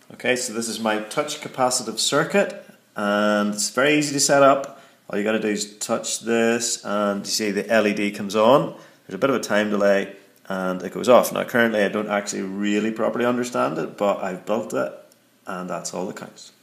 Okay, so this is my touch capacitive circuit, and it's very easy to set up. All you got to do is touch this and you see the LED comes on. There's a bit of a time delay and it goes off. Now currently I don't actually really properly understand it, but I've built it and that's all that counts.